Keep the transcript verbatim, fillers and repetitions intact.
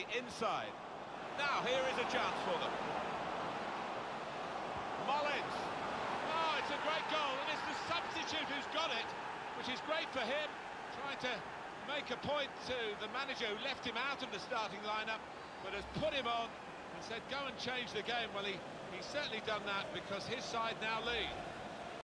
the inside. Now here is a chance for them. Mullins. Oh, it's a great goal, and it's the substitute who's got it, which is great for him, trying to make a point to the manager who left him out of the starting lineup, but has put him on and said, go and change the game. Well, he, he's certainly done that because his side now lead.